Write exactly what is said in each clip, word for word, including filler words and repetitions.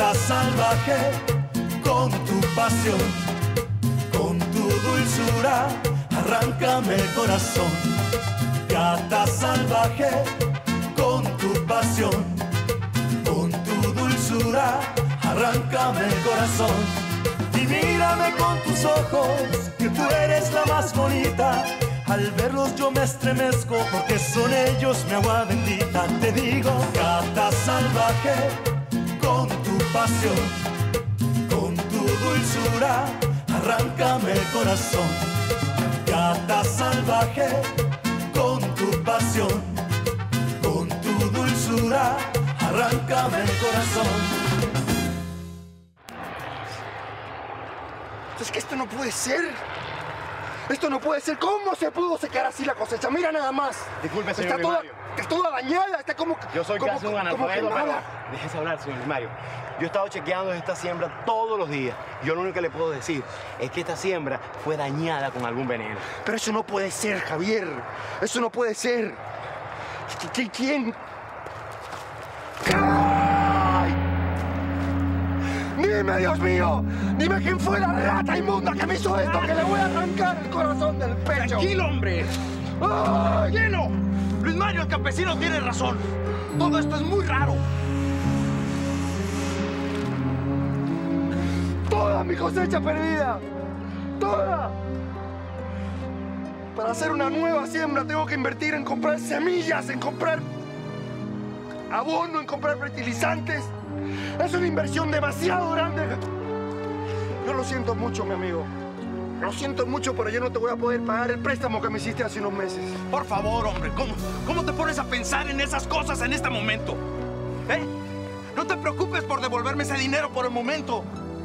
Gata salvaje, con tu pasión, con tu dulzura, arráncame el corazón. Gata salvaje, con tu pasión, con tu dulzura, arráncame el corazón. Y mírame con tus ojos, que tú eres la más bonita. Al verlos yo me estremezco, porque son ellos mi agua bendita. Te digo, gata salvaje, con tu pasión, con tu dulzura, arráncame el corazón. Gata salvaje, con tu pasión, con tu dulzura, arráncame el corazón. Es que esto no puede ser. Esto no puede ser. ¿Cómo se pudo secar así la cosecha? Mira nada más. Disculpe, señor está toda, Limario. está toda dañada, está como... Yo soy como, casi un como analfabeto, pero quemada. déjese hablar, señor Limario. Yo he estado chequeando esta siembra todos los días. Yo lo único que le puedo decir es que esta siembra fue dañada con algún veneno. Pero eso no puede ser, Javier. Eso no puede ser. ¿Qui- ¿Quién? ¡Ay! Dime, Dios mío. Dime quién fue la rata inmunda que me hizo esto, que le voy a arrancar el corazón del pecho. ¡Tranquilo, hombre! ¡Ay! ¡Lleno! Luis Mario, el campesino, tiene razón. Todo esto es muy raro. Toda mi cosecha perdida. Toda. Para hacer una nueva siembra tengo que invertir en comprar semillas, en comprar abono, en comprar fertilizantes. Es una inversión demasiado grande. Yo lo siento mucho, mi amigo. Lo siento mucho, pero yo no te voy a poder pagar el préstamo que me hiciste hace unos meses. Por favor, hombre, ¿cómo, cómo te pones a pensar en esas cosas en este momento? ¿Eh? No te preocupes por devolverme ese dinero por el momento.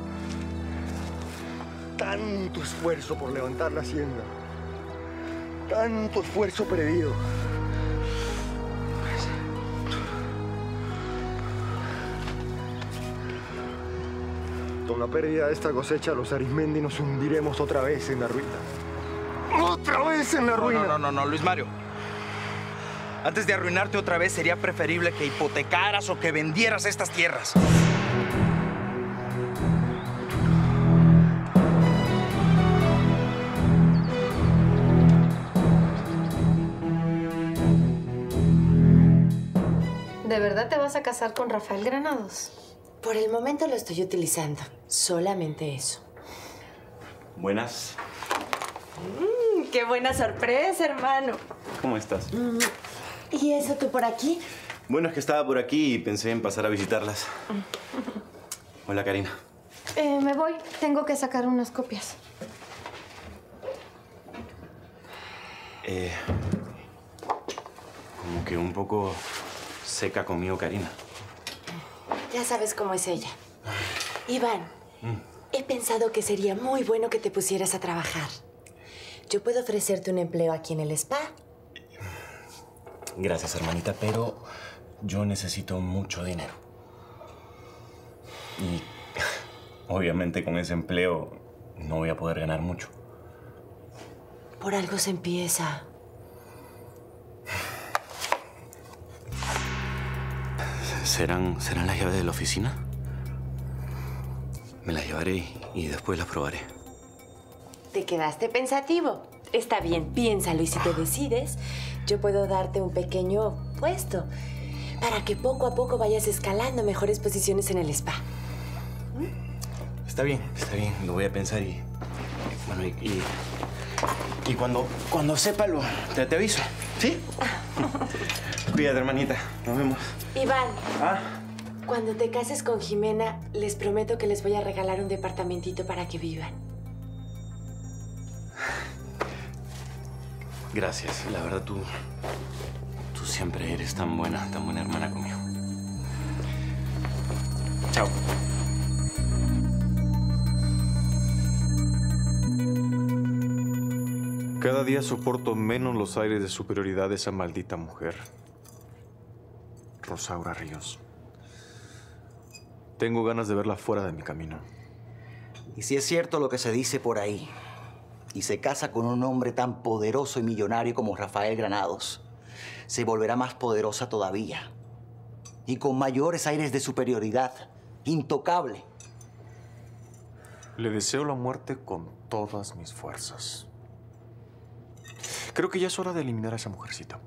Tanto esfuerzo por levantar la hacienda. Tanto esfuerzo perdido. Con la pérdida de esta cosecha, los Arismendi nos hundiremos otra vez en la ruina. ¡Otra vez en la ruina! No, no, no, no, Luis Mario. Antes de arruinarte otra vez, sería preferible que hipotecaras o que vendieras estas tierras. ¿De verdad te vas a casar con Rafael Granados? Por el momento lo estoy utilizando. Solamente eso. Buenas. Mm, ¡Qué buena sorpresa, hermano! ¿Cómo estás? Mm, ¿Y eso tú por aquí? Bueno, es que estaba por aquí y pensé en pasar a visitarlas. Hola, Karina. Eh, me voy. Tengo que sacar unas copias. Eh, como que un poco seca conmigo, Karina. Ya sabes cómo es ella. Iván, mm. he pensado que sería muy bueno que te pusieras a trabajar. Yo puedo ofrecerte un empleo aquí en el spa. Gracias, hermanita, pero yo necesito mucho dinero. Y obviamente con ese empleo no voy a poder ganar mucho. Por algo se empieza. ¿Serán, ¿Serán las llaves de la oficina? Me las llevaré y después las probaré. ¿Te quedaste pensativo? Está bien, piénsalo y si te decides, yo puedo darte un pequeño puesto para que poco a poco vayas escalando mejores posiciones en el spa. ¿Mm? Está bien, está bien. Lo voy a pensar y... Bueno, y... y, y cuando, cuando sepa, lo, te, te aviso. ¿Sí? Cuídate, hermanita. Nos vemos. Iván. ¿Ah? Cuando te cases con Jimena, les prometo que les voy a regalar un departamentito para que vivan. Gracias. La verdad, tú... Tú siempre eres tan buena, tan buena hermana conmigo. Chao. Cada día soporto menos los aires de superioridad de esa maldita mujer. Rosaura Ríos. Tengo ganas de verla fuera de mi camino. Y si es cierto lo que se dice por ahí, y se casa con un hombre tan poderoso y millonario como Rafael Granados, se volverá más poderosa todavía. Y con mayores aires de superioridad. intocable. Le deseo la muerte con todas mis fuerzas. Creo que ya es hora de eliminar a esa mujercita.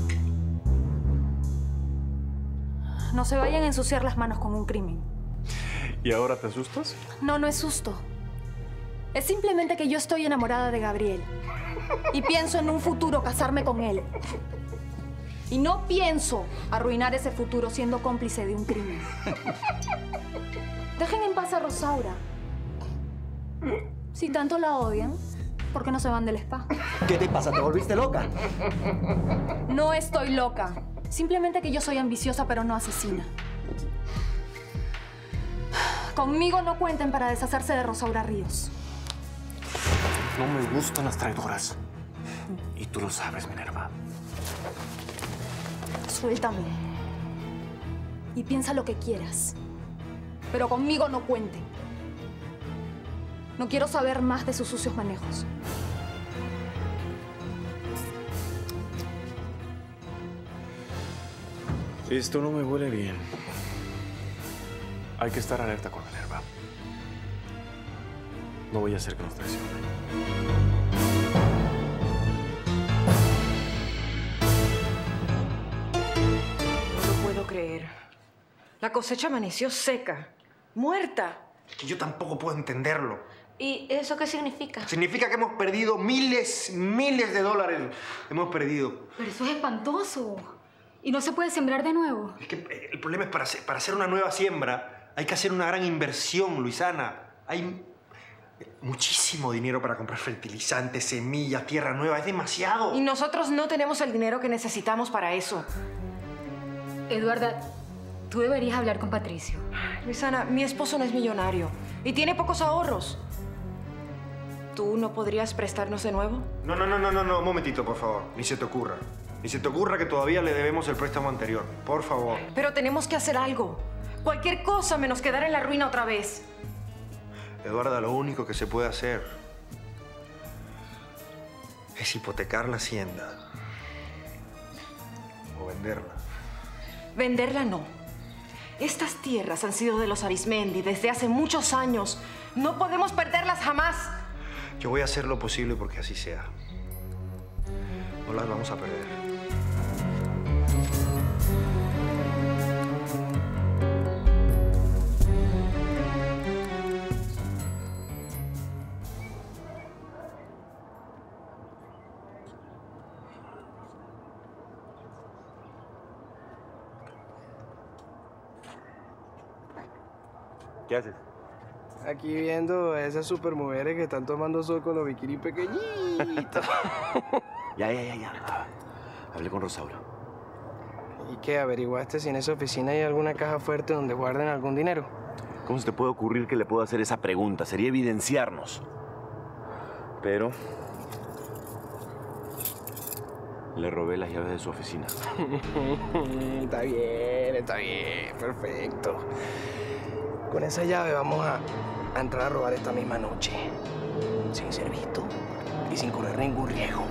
No se vayan a ensuciar las manos con un crimen. ¿Y ahora te asustas? No, no es susto. Es simplemente que yo estoy enamorada de Gabriel. Y pienso en un futuro casarme con él. Y no pienso arruinar ese futuro siendo cómplice de un crimen. Dejen en paz a Rosaura. Si tanto la odian, ¿por qué no se van del spa? ¿Qué te pasa? ¿Te volviste loca? No estoy loca. Simplemente que yo soy ambiciosa, pero no asesina. Conmigo no cuenten para deshacerse de Rosaura Ríos. No me gustan las traidoras. Y tú lo sabes, Minerva. Suéltame. Y piensa lo que quieras. Pero conmigo no cuenten. No quiero saber más de sus sucios manejos. Esto no me huele bien. Hay que estar alerta con Minerva. No voy a hacer que nos traicione. No lo puedo creer. La cosecha amaneció seca, muerta. Yo tampoco puedo entenderlo. ¿Y eso qué significa? Significa que hemos perdido miles, miles de dólares. Hemos perdido. Pero eso es espantoso. ¿Y no se puede sembrar de nuevo? Es que el problema es para hacer, para hacer una nueva siembra hay que hacer una gran inversión, Luisana. Hay muchísimo dinero para comprar fertilizantes, semillas, tierra nueva. Es demasiado. Y nosotros no tenemos el dinero que necesitamos para eso. Eduarda, tú deberías hablar con Patricio. Luisana, mi esposo no es millonario y tiene pocos ahorros. ¿Tú no podrías prestarnos de nuevo? No, no, no, no, no, no. Un momentito, por favor. Ni se te ocurra. Ni se te ocurra que todavía le debemos el préstamo anterior. Por favor. Pero tenemos que hacer algo. Cualquier cosa menos quedar en la ruina otra vez. Eduarda, lo único que se puede hacer es hipotecar la hacienda o venderla. Venderla no. Estas tierras han sido de los Arismendi desde hace muchos años. No podemos perderlas jamás. Yo voy a hacer lo posible porque así sea. No las vamos a perder. ¿Qué haces? Aquí viendo a esas supermujeres que están tomando sol con los bikinis pequeñitos. Ya, ya, ya, ya. Hablé con Rosaura. ¿Y qué? ¿Averiguaste si en esa oficina hay alguna caja fuerte donde guarden algún dinero? ¿Cómo se te puede ocurrir que le puedo hacer esa pregunta? Sería evidenciarnos. Pero... le robé las llaves de su oficina. Está bien, está bien. Perfecto. Con esa llave vamos a, a entrar a robar esta misma noche. Sin ser visto y sin correr ningún riesgo.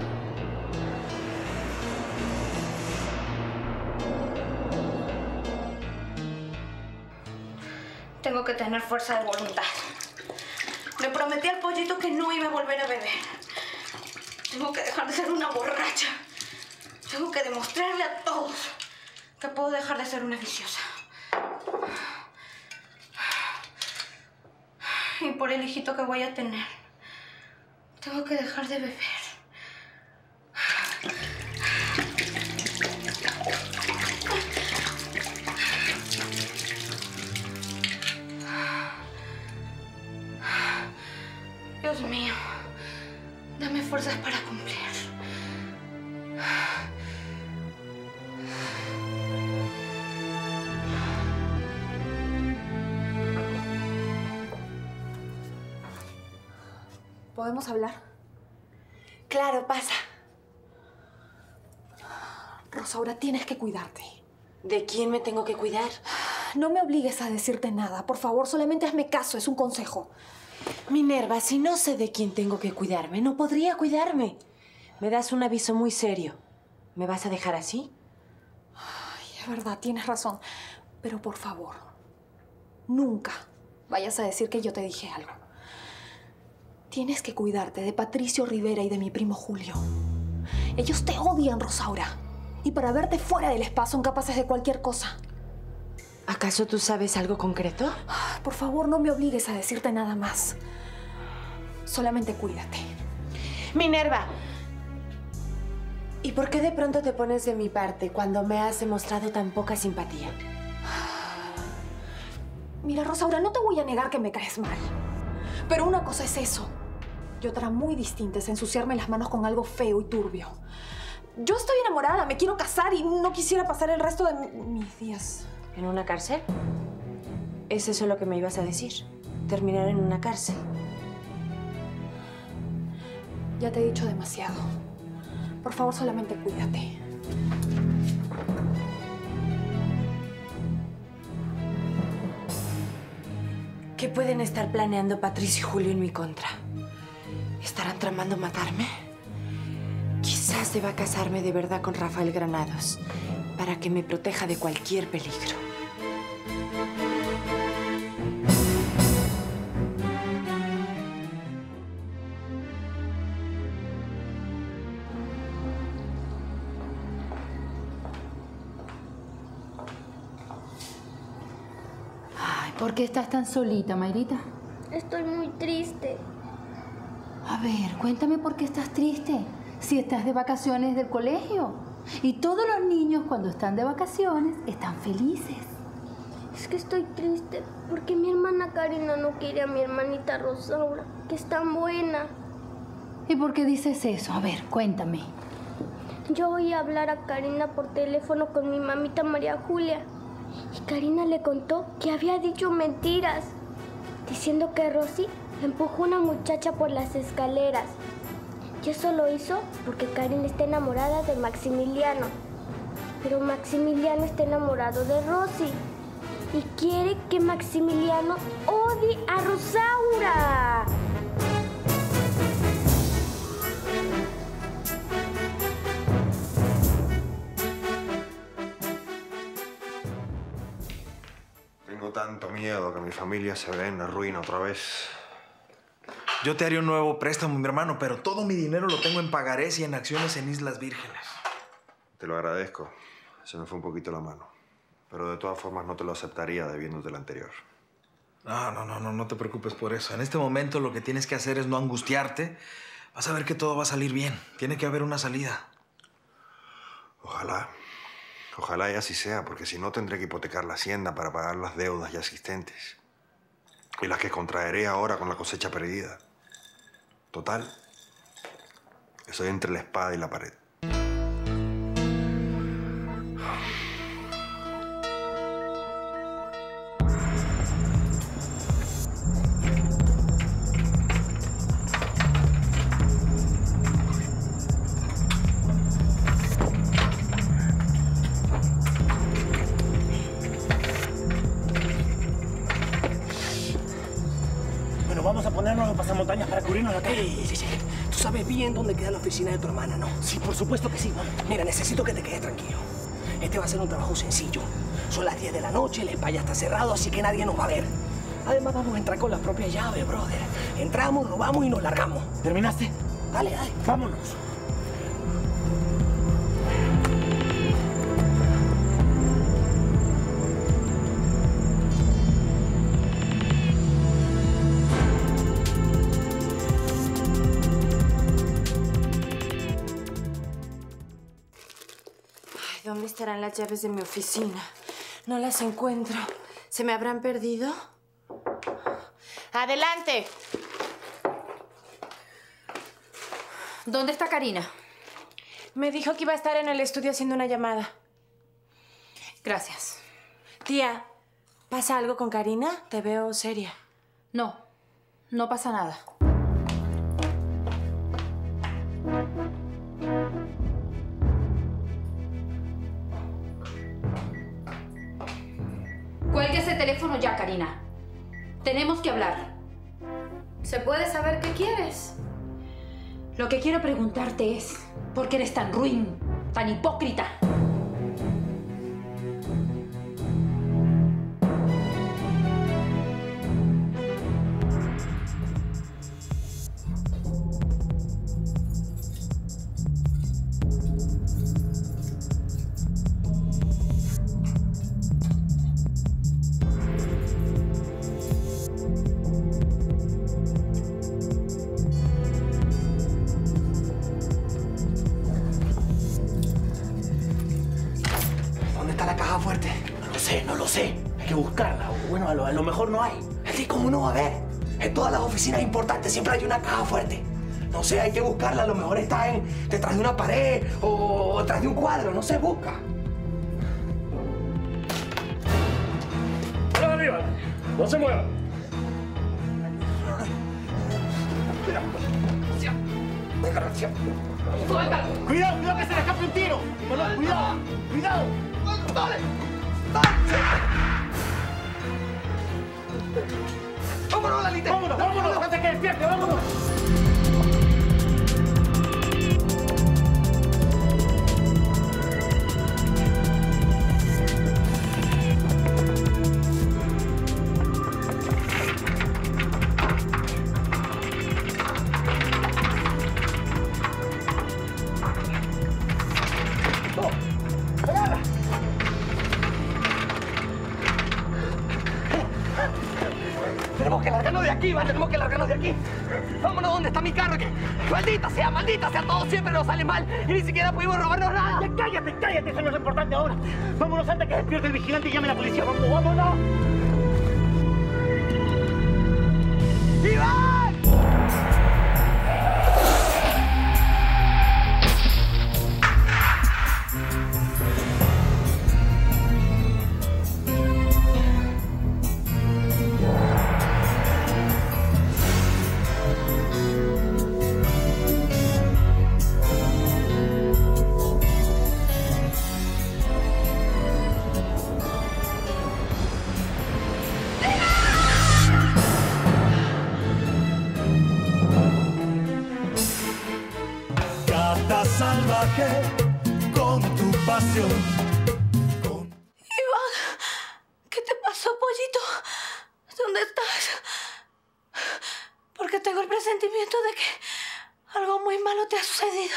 Tengo que tener fuerza de voluntad. Le prometí al pollito que no iba a volver a beber. Tengo que dejar de ser una borracha. Tengo que demostrarle a todos que puedo dejar de ser una viciosa. Y por el hijito que voy a tener, tengo que dejar de beber. Dios mío, dame fuerzas para cumplir. ¿Podemos hablar? Claro, pasa. Rosaura, tienes que cuidarte. ¿De quién me tengo que cuidar? No me obligues a decirte nada. Por favor, solamente hazme caso. Es un consejo. Minerva, si no sé de quién tengo que cuidarme, no podría cuidarme. Me das un aviso muy serio. ¿Me vas a dejar así? Ay, es verdad, tienes razón. Pero por favor, nunca vayas a decir que yo te dije algo. Tienes que cuidarte de Patricio Rivera y de mi primo Julio. Ellos te odian, Rosaura. Y para verte fuera del spa son capaces de cualquier cosa. ¿Acaso tú sabes algo concreto? Por favor, no me obligues a decirte nada más. Solamente cuídate. Minerva. ¿Y por qué de pronto te pones de mi parte cuando me has demostrado tan poca simpatía? Mira, Rosaura, no te voy a negar que me caes mal. Pero una cosa es eso. Y otra muy distinta es ensuciarme las manos con algo feo y turbio. Yo estoy enamorada, me quiero casar y no quisiera pasar el resto de mis días. ¿En una cárcel? ¿Es eso lo que me ibas a decir? ¿Terminar en una cárcel? Ya te he dicho demasiado. Por favor, solamente cuídate. ¿Qué pueden estar planeando Patricio y Julio en mi contra? ¿Estarán tramando matarme? Quizás deba casarme de verdad con Rafael Granados para que me proteja de cualquier peligro. ¿Por qué estás tan solita, Mayrita? Estoy muy triste. A ver, cuéntame por qué estás triste. Si estás de vacaciones del colegio. Y todos los niños cuando están de vacaciones están felices. Es que estoy triste porque mi hermana Karina no quiere a mi hermanita Rosaura, que es tan buena. ¿Y por qué dices eso? A ver, cuéntame. Yo oí hablar a Karina por teléfono con mi mamita María Julia. Y Karina le contó que había dicho mentiras, diciendo que Rosy empujó a una muchacha por las escaleras. Y eso lo hizo porque Karina está enamorada de Maximiliano. Pero Maximiliano está enamorado de Rosy. Y quiere que Maximiliano odie a Rosaura. Tengo tanto miedo que mi familia se vea en la ruina otra vez. Yo te haría un nuevo préstamo, mi hermano, pero todo mi dinero lo tengo en pagarés y en acciones en Islas Vírgenes. Te lo agradezco. Se me fue un poquito la mano. Pero de todas formas no te lo aceptaría debiéndote el anterior. No, no, no, no, no te preocupes por eso. En este momento lo que tienes que hacer es no angustiarte. Vas a ver que todo va a salir bien. Tiene que haber una salida. Ojalá. Ojalá y así sea, porque si no tendré que hipotecar la hacienda para pagar las deudas ya existentes. Y las que contraeré ahora con la cosecha perdida. Total, estoy entre la espada y la pared. Vamos a ponernos los pasamontañas para cubrirnos la calle. Sí, sí, sí. Tú sabes bien dónde queda la oficina de tu hermana, ¿no? Sí, por supuesto que sí, vamos. Mira, necesito que te quedes tranquilo. Este va a ser un trabajo sencillo. Son las diez de la noche, el spa ya está cerrado, así que nadie nos va a ver. Además, vamos a entrar con las propias llaves, brother. Entramos, robamos y nos largamos. ¿Terminaste? Dale, dale. Vámonos. ¿Dónde estarán las llaves de mi oficina? No las encuentro. ¿Se me habrán perdido? ¡Adelante! ¿Dónde está Karina? Me dijo que iba a estar en el estudio haciendo una llamada. Gracias. Tía, ¿pasa algo con Karina? Te veo seria. No, no pasa nada. Cuelgue ese teléfono ya, Karina. Tenemos que hablar. ¿Se puede saber qué quieres? Lo que quiero preguntarte es, ¿por qué eres tan ruin, tan hipócrita? sé, no lo sé. Hay que buscarla. Bueno, a lo, a lo mejor no hay. Así como no va a haber. En todas las oficinas importantes siempre hay una caja fuerte. No sé, hay que buscarla. A lo mejor está en, detrás de una pared o detrás de un cuadro. No sé, busca. ¡Para arriba! ¡No se mueva! Cuidado, cuidado que se le escape un tiro. Cuidado, cuidado. Dale, vámonos, Lalita. Vámonos, vámonos, antes que despierte, vámonos. Tenemos que largarnos de aquí, va, tenemos que largarnos de aquí. Vámonos, ¿dónde está mi carro? Que, maldita sea, maldita sea, todo siempre nos sale mal y ni siquiera pudimos robarnos nada. Ya, cállate, cállate, eso no es lo importante ahora. Vámonos antes que despierte el vigilante y llame a la policía. Vamos, vámonos. ¡Iván! Salvaje con tu pasión. Con... Iván, ¿qué te pasó, pollito? ¿Dónde estás? Porque tengo el presentimiento de que algo muy malo te ha sucedido.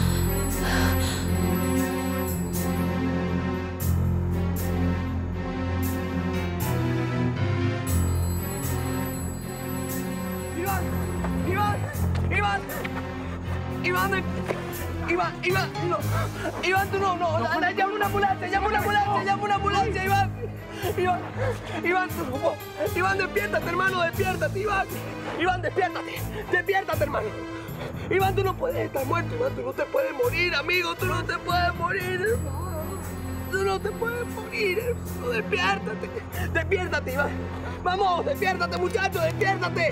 ¡Iván! ¡Iván! ¡Iván! ¡Iván! Iván, Iván, no. Iván, tú no, no. no, no llama una ambulancia, llama una ambulancia, llama una ambulancia, Iván. Iván, Iván, tú no. Iván, despiértate, hermano, despiértate, Iván. Iván, despiértate, despiértate, hermano. Iván, tú no puedes estar muerto, Iván, tú no te puedes morir, amigo, tú no te puedes morir, hermano. Tú no te puedes morir, hermano, despiértate, despiértate, Iván. Vamos, despiértate, muchacho, despiértate.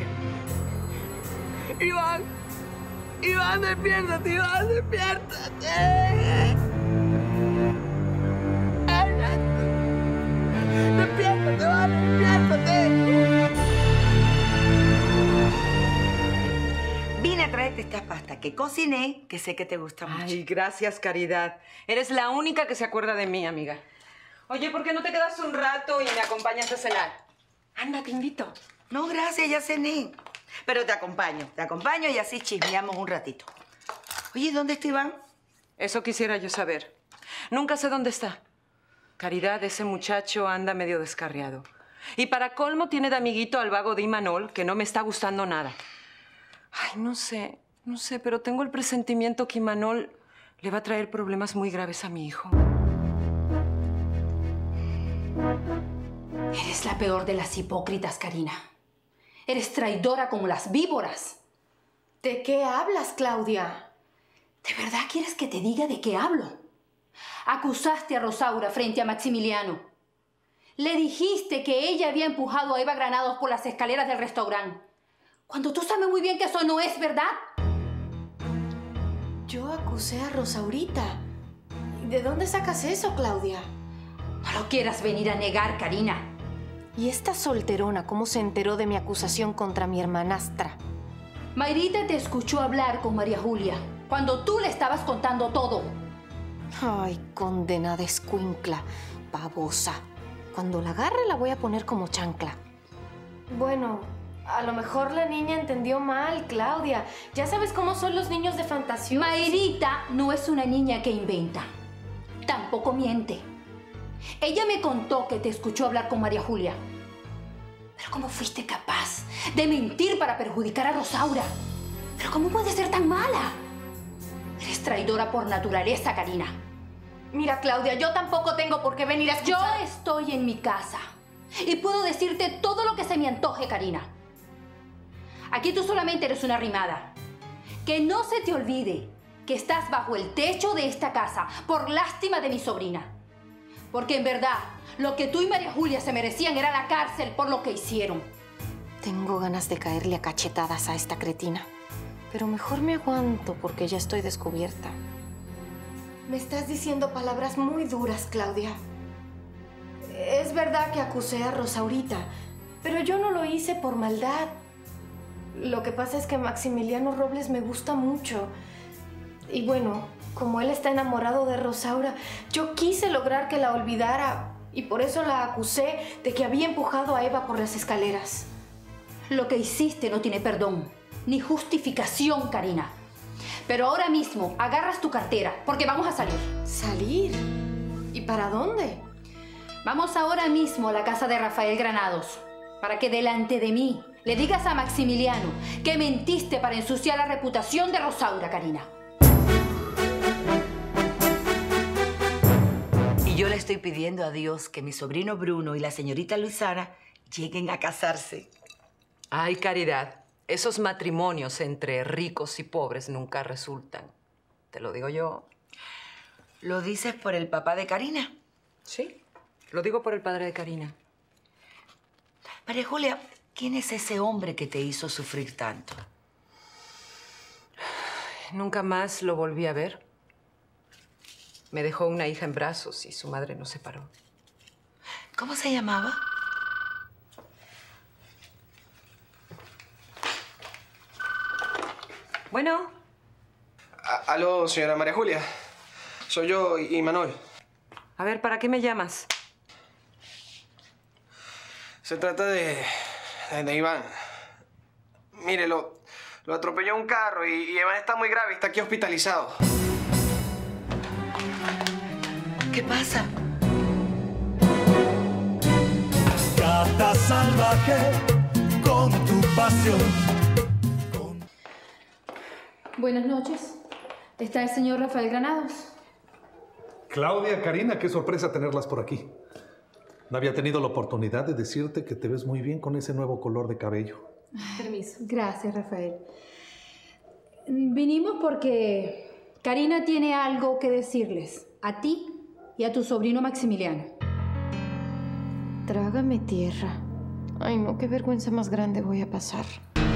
Iván. Iván, despiértate, Iván, despiértate. Despiértate, Iván, despiértate. Vine a traerte esta pasta que cociné, que sé que te gusta mucho. Ay, gracias, Caridad. Eres la única que se acuerda de mí, amiga. Oye, ¿por qué no te quedas un rato y me acompañas a cenar? Anda, te invito. No, gracias, ya cené. Pero te acompaño, te acompaño y así chismeamos un ratito. Oye, ¿dónde está Iván? Eso quisiera yo saber. Nunca sé dónde está. Caridad, ese muchacho anda medio descarriado. Y para colmo tiene de amiguito al vago de Imanol, que no me está gustando nada. Ay, no sé, no sé, pero tengo el presentimiento que Imanol le va a traer problemas muy graves a mi hijo. Eres la peor de las hipócritas, Karina. Eres traidora como las víboras. ¿De qué hablas, Claudia? ¿De verdad quieres que te diga de qué hablo? Acusaste a Rosaura frente a Maximiliano. Le dijiste que ella había empujado a Eva Granados por las escaleras del restaurante. Cuando tú sabes muy bien que eso no es verdad. Yo acusé a Rosaurita. ¿De dónde sacas eso, Claudia? No lo quieras venir a negar, Karina. ¿Y esta solterona cómo se enteró de mi acusación contra mi hermanastra? Mayrita te escuchó hablar con María Julia cuando tú le estabas contando todo. Ay, condenada escuincla, babosa. Cuando la agarre la voy a poner como chancla. Bueno, a lo mejor la niña entendió mal, Claudia. Ya sabes cómo son los niños de fantasía. Mayrita no es una niña que inventa. Tampoco miente. Ella me contó que te escuchó hablar con María Julia. Pero ¿cómo fuiste capaz de mentir para perjudicar a Rosaura? ¿Pero cómo puedes ser tan mala? Eres traidora por naturaleza, Karina. Mira, Claudia, yo tampoco tengo por qué venir a escuchar. Yo estoy en mi casa y puedo decirte todo lo que se me antoje, Karina. Aquí tú solamente eres una arrimada. Que no se te olvide que estás bajo el techo de esta casa por lástima de mi sobrina. Porque en verdad, lo que tú y María Julia se merecían era la cárcel por lo que hicieron. Tengo ganas de caerle a cachetadas a esta cretina. Pero mejor me aguanto porque ya estoy descubierta. Me estás diciendo palabras muy duras, Claudia. Es verdad que acusé a Rosaurita, pero yo no lo hice por maldad. Lo que pasa es que Maximiliano Robles me gusta mucho. Y bueno, como él está enamorado de Rosaura, yo quise lograr que la olvidara y por eso la acusé de que había empujado a Eva por las escaleras. Lo que hiciste no tiene perdón ni justificación, Karina. Pero ahora mismo agarras tu cartera porque vamos a salir. ¿Salir? ¿Y para dónde? Vamos ahora mismo a la casa de Rafael Granados para que delante de mí le digas a Maximiliano que mentiste para ensuciar la reputación de Rosaura, Karina. Y yo le estoy pidiendo a Dios que mi sobrino Bruno y la señorita Luisana lleguen a casarse. Ay, Caridad, esos matrimonios entre ricos y pobres nunca resultan. Te lo digo yo. ¿Lo dices por el papá de Karina? Sí, lo digo por el padre de Karina. María Julia, ¿quién es ese hombre que te hizo sufrir tanto? Nunca más lo volví a ver. Me dejó una hija en brazos y su madre nos separó. ¿Cómo se llamaba? Bueno. A- Aló, señora María Julia. Soy yo, y Manuel. A ver, ¿para qué me llamas? Se trata de, de, de Iván. Mire, lo, lo atropelló un carro y, y Iván está muy grave, está aquí hospitalizado. ¿Qué pasa? Gata salvaje con tu pasión. Buenas noches. ¿Está el señor Rafael Granados? Claudia, Karina, qué sorpresa tenerlas por aquí. No había tenido la oportunidad de decirte que te ves muy bien con ese nuevo color de cabello. Permiso. Gracias, Rafael. Vinimos porque Karina tiene algo que decirles a ti y a tu sobrino Maximiliano. Trágame tierra. Ay, no, qué vergüenza más grande voy a pasar.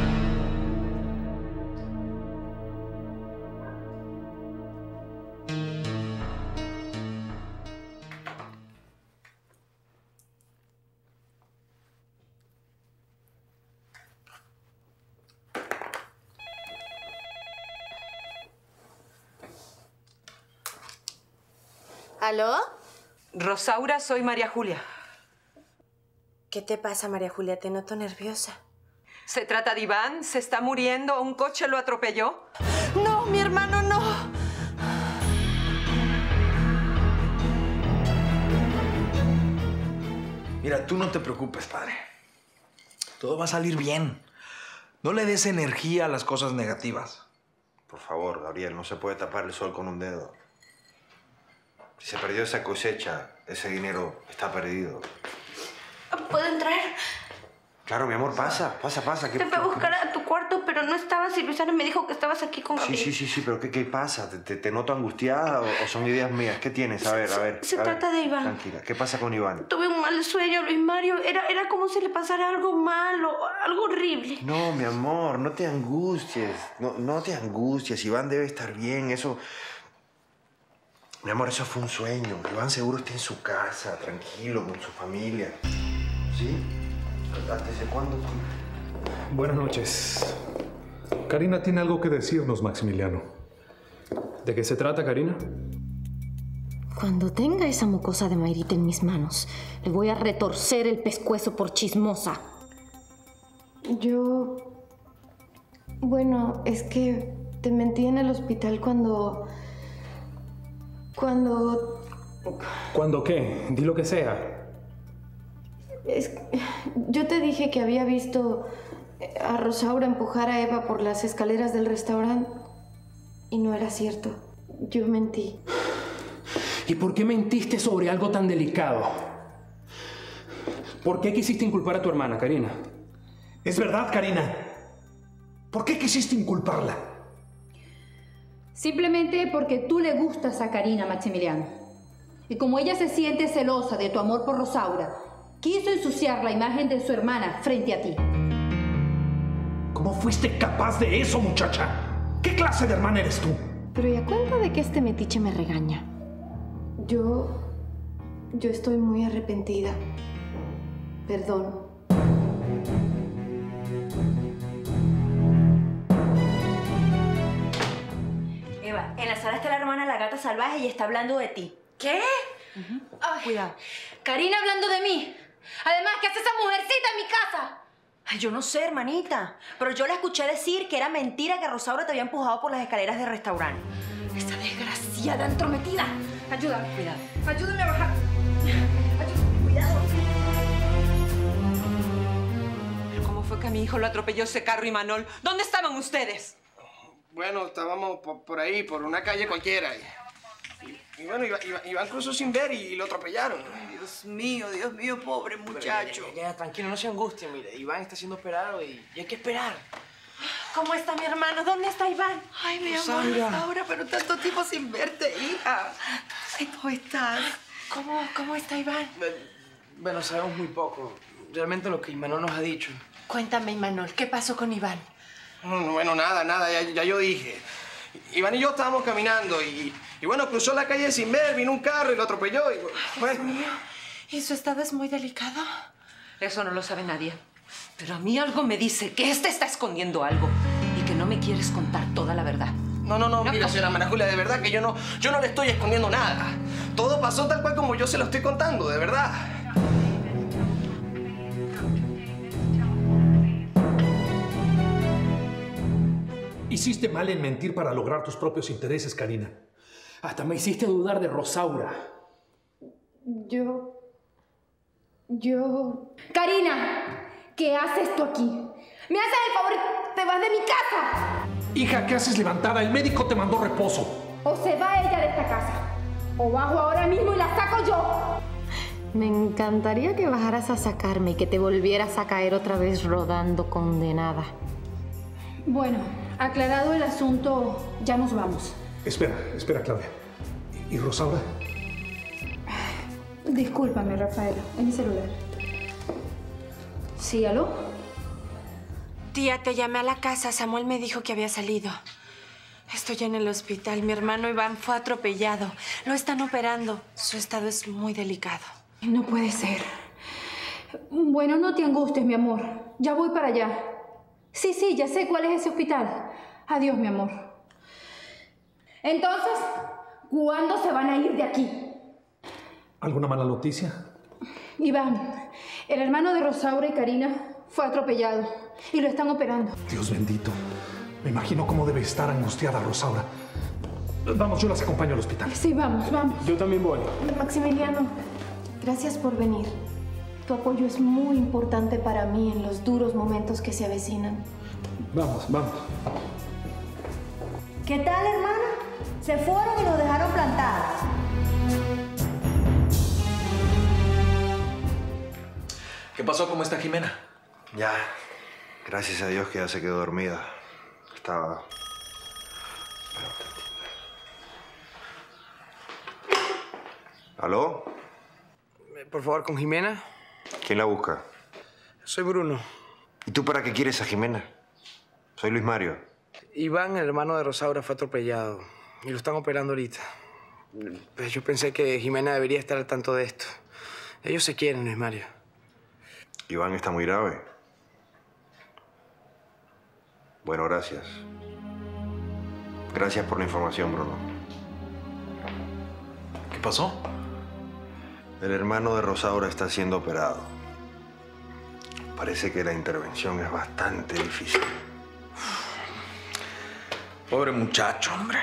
¿Aló? Rosaura, soy María Julia. ¿Qué te pasa, María Julia? Te noto nerviosa. ¿Se trata de Iván? ¿Se está muriendo? ¿Un coche lo atropelló? No, mi hermano, no. Mira, tú no te preocupes, padre. Todo va a salir bien. No le des energía a las cosas negativas. Por favor, Gabriel, no se puede tapar el sol con un dedo. Si se perdió esa cosecha, ese dinero está perdido. ¿Puedo entrar? Claro, mi amor, pasa, pasa, pasa. ¿Qué, Te fui a buscar a tu cuarto, pero no estabas y Luisana me dijo que estabas aquí con Sí, Gabriel. sí, sí, sí, pero ¿qué, qué pasa? ¿Te, te, te noto angustiada o, o son ideas mías? ¿Qué tienes? A ver, a ver. Se a trata ver. de Iván. Tranquila, ¿qué pasa con Iván? Tuve un mal sueño, Luis Mario. Era, era como si le pasara algo malo, algo horrible. No, mi amor, no te angusties. No, no te angusties. Iván debe estar bien. Eso... Mi amor, eso fue un sueño. Iván seguro está en su casa, tranquilo, con su familia. ¿Sí? ¿Desde cuándo? Buenas noches. Karina tiene algo que decirnos, Maximiliano. ¿De qué se trata, Karina? Cuando tenga esa mocosa de Mayrita en mis manos, le voy a retorcer el pescuezo por chismosa. Yo... Bueno, es que te mentí en el hospital cuando... Cuando... ¿Cuándo qué? Di lo que sea. Es... Yo te dije que había visto a Rosaura empujar a Eva por las escaleras del restaurante y no era cierto. Yo mentí. ¿Y por qué mentiste sobre algo tan delicado? ¿Por qué quisiste inculpar a tu hermana, Karina? Es verdad, Karina. ¿Por qué quisiste inculparla? Simplemente porque tú le gustas a Karina, Maximiliano. Y como ella se siente celosa de tu amor por Rosaura, quiso ensuciar la imagen de su hermana frente a ti. ¿Cómo fuiste capaz de eso, muchacha? ¿Qué clase de hermana eres tú? Pero ya cuenta de que este metiche me regaña. Yo... Yo estoy muy arrepentida. Perdón. Eva, en la sala está la hermana la gata salvaje y está hablando de ti. ¿Qué? Uh-huh. Ay, cuidado. Karina hablando de mí. Además, ¿qué hace esa mujercita en mi casa? Ay, yo no sé, hermanita. Pero yo la escuché decir que era mentira que Rosaura te había empujado por las escaleras del restaurante. Esa desgraciada entrometida. Ayúdame. Cuidado. Ayúdame a bajar. Ayúdame. Cuidado. ¿Cómo fue que a mi hijo lo atropelló ese carro, Imanol? ¿Dónde estaban ustedes? Bueno, estábamos por, por ahí, por una calle cualquiera. Y, y bueno, Iván, Iván cruzó sin ver y lo atropellaron. Dios mío, Dios mío, pobre muchacho. Pero, ya, ya, ya, tranquilo, no se angustien, mire. Iván está siendo operado y, y hay que esperar. ¿Cómo está mi hermano? ¿Dónde está Iván? Ay, mi Rosaura. amor, Rosaura, pero tanto tiempo sin verte, hija. ¿Cómo estás? ¿Cómo, cómo está Iván? Bueno, sabemos muy poco. Realmente lo que Imanol nos ha dicho. Cuéntame, Imanol, ¿qué pasó con Iván? No, bueno, nada, nada, ya, ya yo dije. Iván y yo estábamos caminando y, y bueno, cruzó la calle sin ver, vino un carro y lo atropelló y bueno. Dios mío, ¿y su estado es muy delicado? Eso no lo sabe nadie. Pero a mí algo me dice que este está escondiendo algo y que no me quieres contar toda la verdad. No, no, no, no. Mira, señora María Julia, de verdad que yo no, yo no le estoy escondiendo nada. Todo pasó tal cual como yo se lo estoy contando, de verdad. Hiciste mal en mentir para lograr tus propios intereses, Karina. Hasta me hiciste dudar de Rosaura. Yo... Yo... Karina, ¿qué haces tú aquí? ¿Me haces el favor y te vas de mi casa? Hija, ¿qué haces levantada? El médico te mandó reposo. O se va ella de esta casa, o bajo ahora mismo y la saco yo. Me encantaría que bajaras a sacarme y que te volvieras a caer otra vez rodando condenada. Bueno, aclarado el asunto, ya nos vamos. Espera, espera, Claudia. ¿Y Rosaura? Discúlpame, Rafaela, es mi celular. ¿Sí, aló? Tía, te llamé a la casa. Samuel me dijo que había salido. Estoy en el hospital. Mi hermano Iván fue atropellado. Lo están operando. Su estado es muy delicado. No puede ser. Bueno, no te angusties, mi amor. Ya voy para allá. Sí, sí, ya sé cuál es ese hospital. Adiós, mi amor. Entonces, ¿cuándo se van a ir de aquí? ¿Alguna mala noticia? Iván, el hermano de Rosaura y Karina fue atropellado y lo están operando. Dios bendito. Me imagino cómo debe estar angustiada Rosaura. Vamos, yo las acompaño al hospital. Sí, vamos, vamos. Yo también voy. Maximiliano, gracias por venir. Tu apoyo es muy importante para mí en los duros momentos que se avecinan. Vamos, vamos. ¿Qué tal, hermana? Se fueron y nos dejaron plantadas. ¿Qué pasó? ¿Cómo está Jimena? Ya. Gracias a Dios que ya se quedó dormida. Estaba... ¿Aló? Por favor, con Jimena. ¿Quién la busca? Soy Bruno. ¿Y tú para qué quieres a Jimena? Soy Luis Mario. Iván, el hermano de Rosaura, fue atropellado y lo están operando ahorita. Pues yo pensé que Jimena debería estar al tanto de esto. Ellos se quieren, Luis Mario. Iván está muy grave. Bueno, gracias. Gracias por la información, Bruno. ¿Qué pasó? El hermano de Rosaura está siendo operado. Parece que la intervención es bastante difícil. Pobre muchacho, hombre.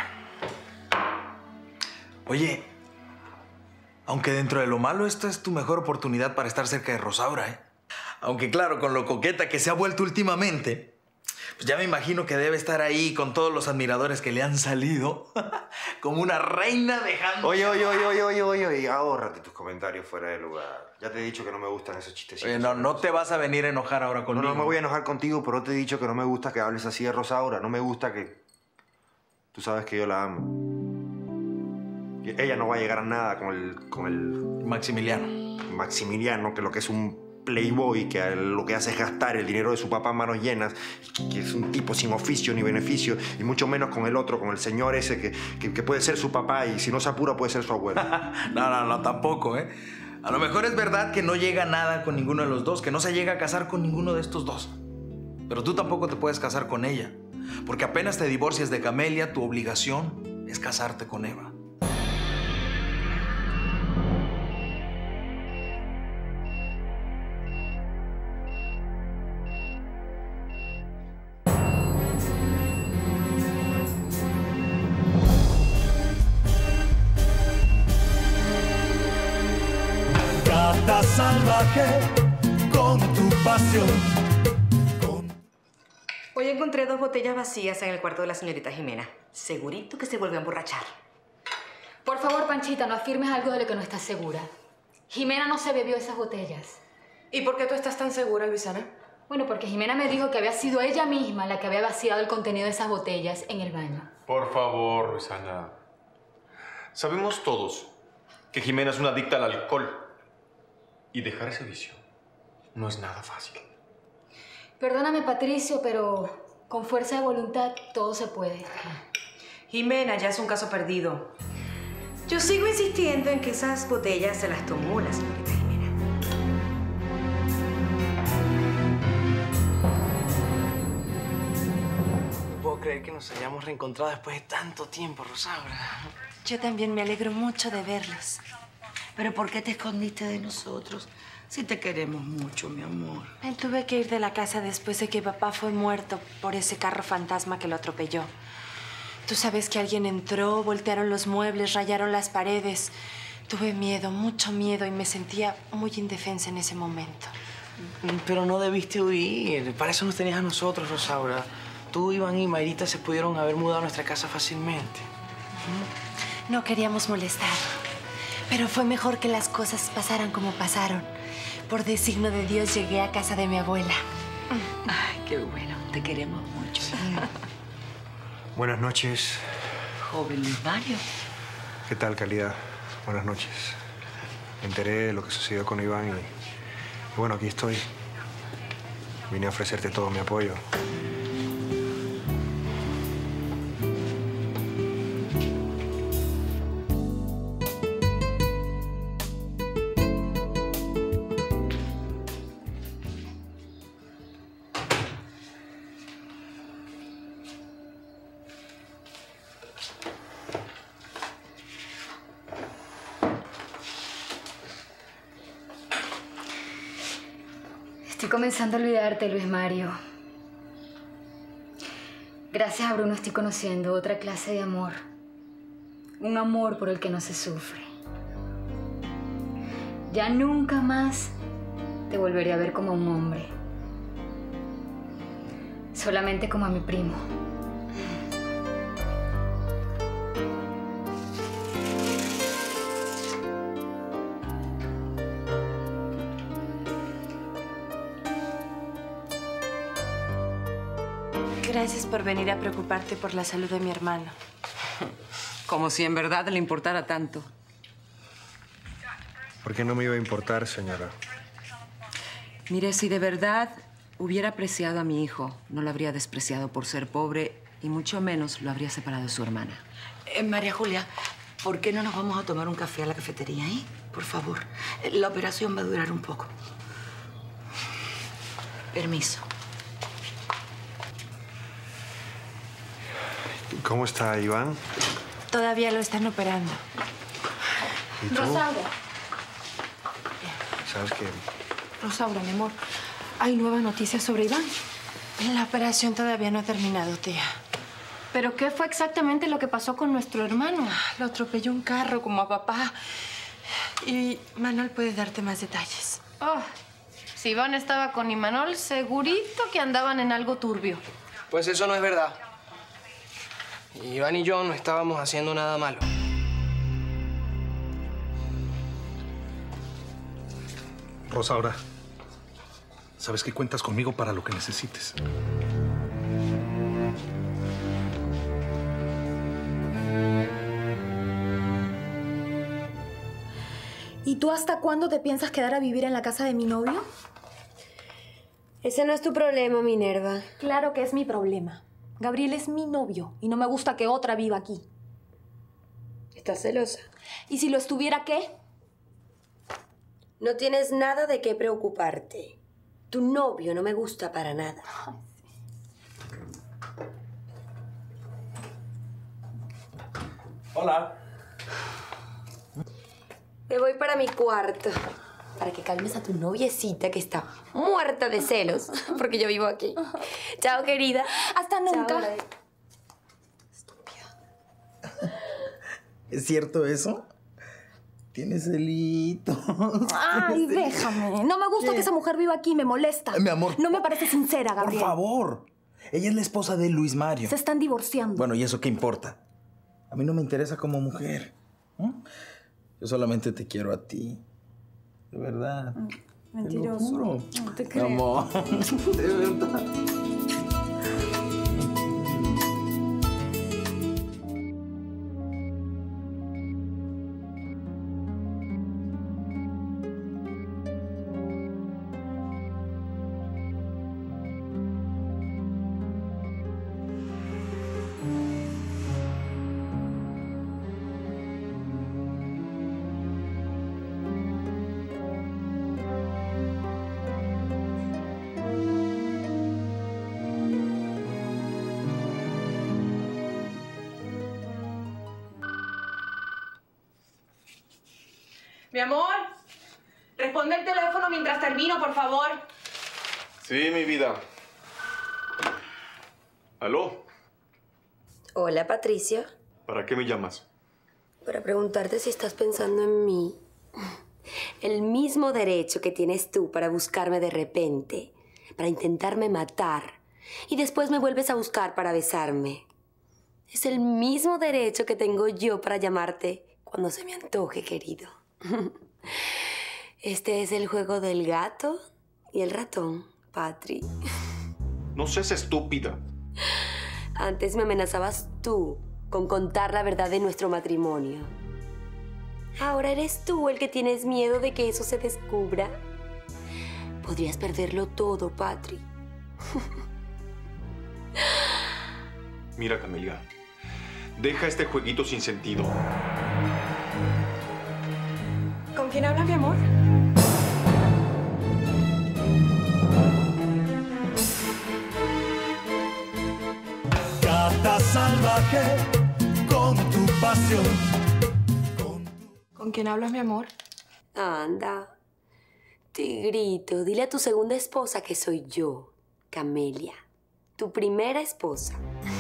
Oye, aunque dentro de lo malo, esta es tu mejor oportunidad para estar cerca de Rosaura, ¿eh? Aunque claro, con lo coqueta que se ha vuelto últimamente, Pues ya me imagino que debe estar ahí con todos los admiradores que le han salido. Como una reina dejando... Oye, oye, oye, oye, oye, oye, oye, ahórrate tus comentarios fuera de lugar. Ya te he dicho que no me gustan esos chistecitos. Oye, no, no te vas a venir a enojar ahora conmigo. No, no me voy a enojar contigo, pero te he dicho que no me gusta que hables así de Rosaura. No me gusta que... Tú sabes que yo la amo. Y ella no va a llegar a nada con el... con el... Maximiliano. Maximiliano, que lo que es un playboy, que lo que hace es gastar el dinero de su papá a manos llenas, que es un tipo sin oficio ni beneficio, y mucho menos con el otro, con el señor ese que, que, que puede ser su papá y si no se apura puede ser su abuelo. No, no, no, tampoco, ¿eh? A lo mejor es verdad que no llega a nada con ninguno de los dos, que no se llega a casar con ninguno de estos dos. Pero tú tampoco te puedes casar con ella, porque apenas te divorcias de Camelia, tu obligación es casarte con Eva. Gata salvaje con tu pasión. Hoy encontré dos botellas vacías en el cuarto de la señorita Jimena. Segurito que se volvió a emborrachar. Por favor, Panchita, no afirmes algo de lo que no estás segura. Jimena no se bebió esas botellas. ¿Y por qué tú estás tan segura, Luisana? Bueno, porque Jimena me dijo que había sido ella misma la que había vaciado el contenido de esas botellas en el baño. Por favor, Luisana. Sabemos todos que Jimena es una adicta al alcohol. Y dejar ese vicio no es nada fácil. Perdóname, Patricio, pero con fuerza de voluntad todo se puede. Jimena ya es un caso perdido. Yo sigo insistiendo en que esas botellas se las tomó la señorita Jimena. No puedo creer que nos hayamos reencontrado después de tanto tiempo, Rosaura. Yo también me alegro mucho de verlos. ¿Pero por qué te escondiste de nosotros? Si te queremos mucho, mi amor. Me tuve que ir de la casa después de que papá fue muerto por ese carro fantasma que lo atropelló. Tú sabes que alguien entró, voltearon los muebles, rayaron las paredes. Tuve miedo, mucho miedo, y me sentía muy indefensa en ese momento. Pero no debiste huir. Para eso nos tenías a nosotros, Rosaura. Tú, Iván y Mayrita se pudieron haber mudado a nuestra casa fácilmente. No queríamos molestar. Pero fue mejor que las cosas pasaran como pasaron. Por designio de Dios llegué a casa de mi abuela. Ay, qué bueno. Te queremos mucho. Sí. Buenas noches. Joven Luis Mario. ¿Qué tal, Calidad? Buenas noches. Me enteré de lo que sucedió con Iván y, y bueno, aquí estoy. Vine a ofrecerte todo mi apoyo. Estoy comenzando a olvidarte, Luis Mario. Gracias a Bruno estoy conociendo otra clase de amor. Un amor por el que no se sufre. Ya nunca más te volveré a ver como un hombre. Solamente como a mi primo. Gracias por venir a preocuparte por la salud de mi hermano. Como si en verdad le importara tanto. ¿Por qué no me iba a importar, señora? Mire, si de verdad hubiera apreciado a mi hijo, no lo habría despreciado por ser pobre y mucho menos lo habría separado de su hermana. Eh, María Julia, ¿por qué no nos vamos a tomar un café a la cafetería, eh? Por favor. La operación va a durar un poco. Permiso. ¿Cómo está Iván? Todavía lo están operando. ¿Y tú? Rosaura. ¿Sabes qué? Rosaura, mi amor. ¿Hay nuevas noticias sobre Iván? La operación todavía no ha terminado, tía. ¿Pero qué fue exactamente lo que pasó con nuestro hermano? Lo atropelló un carro como a papá. Y Manuel puede darte más detalles. Oh, si Iván estaba con Imanol, segurito que andaban en algo turbio. Pues eso no es verdad. Iván y yo no estábamos haciendo nada malo. Rosaura, sabes que cuentas conmigo para lo que necesites. ¿Y tú hasta cuándo te piensas quedar a vivir en la casa de mi novio? Ese no es tu problema, Minerva. Claro que es mi problema. Gabriel es mi novio y no me gusta que otra viva aquí. ¿Estás celosa? ¿Y si lo estuviera, qué? No tienes nada de qué preocuparte. Tu novio no me gusta para nada. Ay, sí. Hola. Me voy para mi cuarto. Para que calmes a tu noviecita que está muerta de celos. Porque yo vivo aquí. Chao, querida. Hasta nunca. Chao, ¿Es cierto eso? Tienes celito. Ay, déjame. No me gusta ¿Qué? que esa mujer viva aquí, me molesta. Mi amor. No me parece sincera, Gabriel. Por favor. Ella es la esposa de Luis Mario. Se están divorciando. Bueno, ¿y eso qué importa? A mí no me interesa como mujer. ¿eh? Yo solamente te quiero a ti. De verdad. Mentiroso. Te lo juro. No te creo. Amor. De verdad. Mi amor, responde el teléfono mientras termino, por favor. Sí, mi vida. ¿Aló? Hola, Patricio. ¿Para qué me llamas? Para preguntarte si estás pensando en mí. El mismo derecho que tienes tú para buscarme de repente, para intentarme matar, y después me vuelves a buscar para besarme. Es el mismo derecho que tengo yo para llamarte cuando se me antoje, querido. Este es el juego del gato y el ratón, Patri. No seas estúpida. Antes me amenazabas tú con contar la verdad de nuestro matrimonio. Ahora eres tú el que tienes miedo de que eso se descubra. Podrías perderlo todo, Patri. Mira, Camelia. Deja este jueguito sin sentido. ¿Con quién hablas, mi amor? Gata salvaje con tu pasión. ¿Con quién hablas, mi amor? Anda. Tigrito, dile a tu segunda esposa que soy yo, Camelia. Tu primera esposa.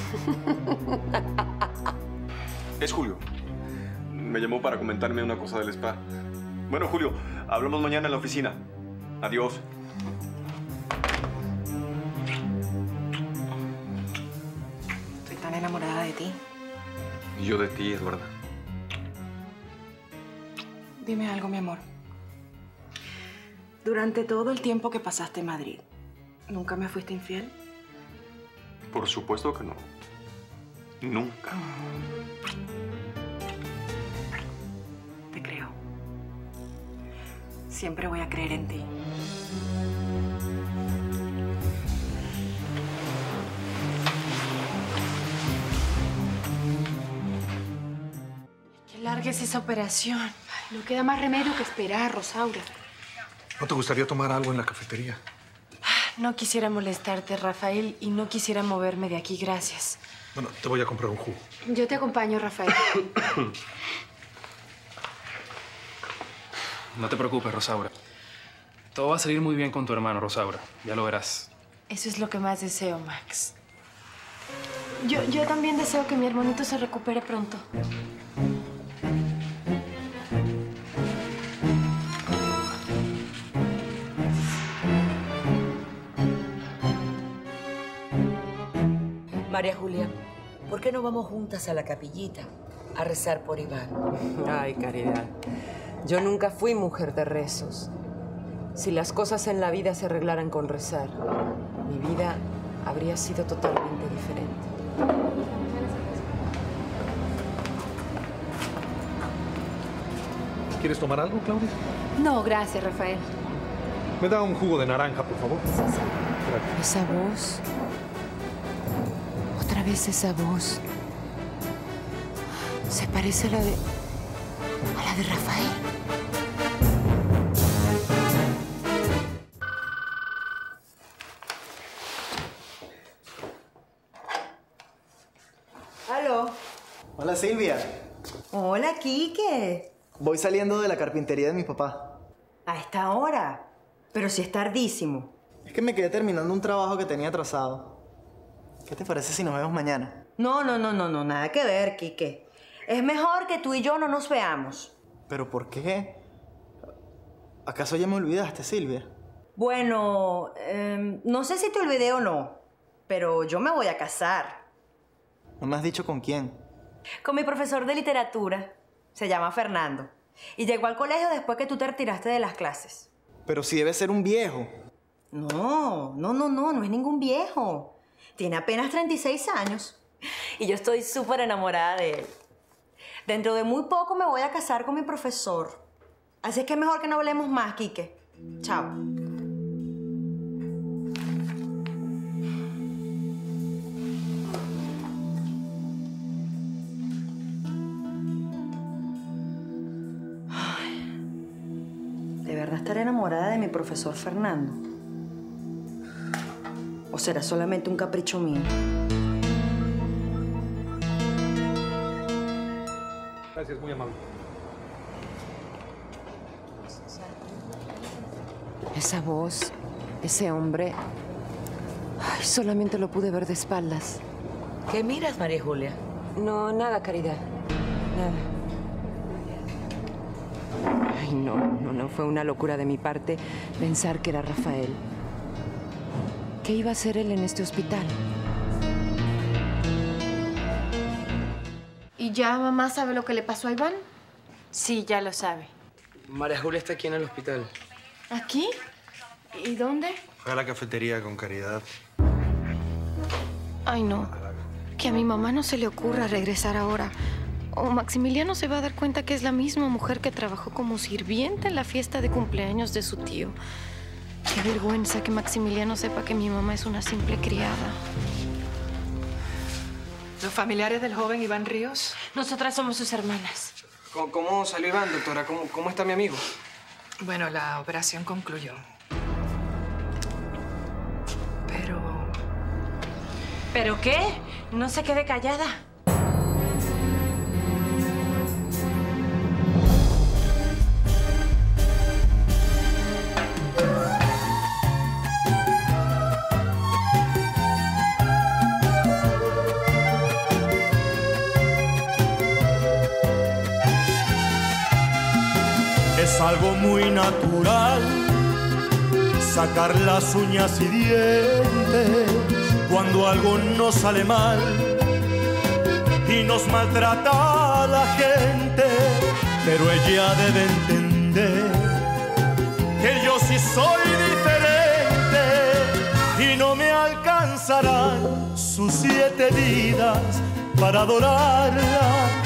Es Julio. Me llamó para comentarme una cosa del spa. Bueno, Julio, hablamos mañana en la oficina. Adiós. Estoy tan enamorada de ti. Y yo de ti, Eduarda. Dime algo, mi amor. Durante todo el tiempo que pasaste en Madrid, ¿nunca me fuiste infiel? Por supuesto que no. Nunca. Te creo. Siempre voy a creer en ti. Que largues esa operación. No queda más remedio que esperar, Rosaura. ¿No te gustaría tomar algo en la cafetería? No quisiera molestarte, Rafael, y no quisiera moverme de aquí, gracias. Bueno, te voy a comprar un jugo. Yo te acompaño, Rafael. No te preocupes, Rosaura. Todo va a salir muy bien con tu hermano, Rosaura. Ya lo verás. Eso es lo que más deseo, Max. Yo, yo también deseo que mi hermanito se recupere pronto. María Julia, ¿por qué no vamos juntas a la capillita a rezar por Iván? Ay, Caridad. Yo nunca fui mujer de rezos. Si las cosas en la vida se arreglaran con rezar, mi vida habría sido totalmente diferente. ¿Quieres tomar algo, Claudia? No, gracias, Rafael. Me da un jugo de naranja, por favor. Gracias. Esa voz. Otra vez esa voz. Se parece a la de... a la de Rafael. ¿Aló? Hola, Silvia. Hola, Quique. Voy saliendo de la carpintería de mi papá. A esta hora. Pero si es tardísimo. Es que me quedé terminando un trabajo que tenía atrasado. ¿Qué te parece si nos vemos mañana? No, no, no, no, no, nada que ver, Quique. Es mejor que tú y yo no nos veamos. ¿Pero por qué? ¿Acaso ya me olvidaste, Silvia? Bueno, eh, no sé si te olvidé o no, pero yo me voy a casar. ¿No me has dicho con quién? Con mi profesor de literatura. Se llama Fernando. Y llegó al colegio después que tú te retiraste de las clases. Pero si debe ser un viejo. No, no, no, no, no es ningún viejo. Tiene apenas treinta y seis años. Y yo estoy súper enamorada de él. Dentro de muy poco me voy a casar con mi profesor. Así es que es mejor que no hablemos más, Quique. Chao. ¿De verdad estaré enamorada de mi profesor Fernando? ¿O será solamente un capricho mío? Gracias, muy amable. Esa voz, ese hombre... Ay, solamente lo pude ver de espaldas. ¿Qué miras, María Julia? No, nada, Caridad. Nada. Ay, no, no, no. Fue una locura de mi parte pensar que era Rafael. ¿Qué iba a hacer él en este hospital? ¿Y ya mamá sabe lo que le pasó a Iván? Sí, ya lo sabe. María Julia está aquí en el hospital. ¿Aquí? ¿Y dónde? Fue a la cafetería con Caridad. Ay, no. Que a mi mamá no se le ocurra regresar ahora. O Maximiliano se va a dar cuenta que es la misma mujer que trabajó como sirvienta en la fiesta de cumpleaños de su tío. Qué vergüenza que Maximiliano sepa que mi mamá es una simple criada. ¿Los familiares del joven Iván Ríos? Nosotras somos sus hermanas. ¿Cómo, cómo salió Iván, doctora? ¿Cómo, ¿Cómo está mi amigo? Bueno, la operación concluyó. Pero... ¿Pero qué? No se quede callada. Es algo muy natural sacar las uñas y dientes cuando algo nos sale mal y nos maltrata a la gente, pero ella debe entender que yo sí soy diferente y no me alcanzarán sus siete vidas para adorarla.